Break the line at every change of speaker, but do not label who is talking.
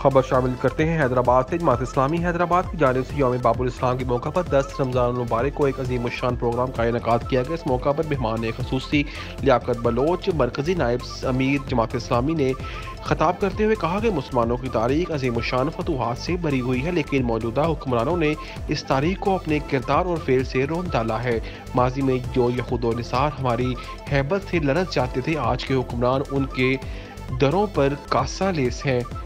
खबर शामिल करते हैं हैदराबाद से। जमात इस्लामी हैदराबाद की जानिब से यौम बाबुल इस्लाम के मौका पर 10 रमज़ान मुबारक को एक अजीम शान प्रोग्राम का इनेकाद किया गया। इस मौका पर मेहमान खसूसी लियाकत बलोच मरकज़ी नायब अमीर जमात इस्लामी ने खिताब करते हुए कहा कि मुसलमानों की तारीख अजीम शान फतूहात से भरी हुई है, लेकिन मौजूदा हुक्मरानों ने इस तारीख को अपने किरदार और फेल से रोन डाला है। माजी में जो यहूद और निसार हमारी हैबत से लरस जाते थे, आज के हुक्मरान उनके दरों पर कासा लेस हैं।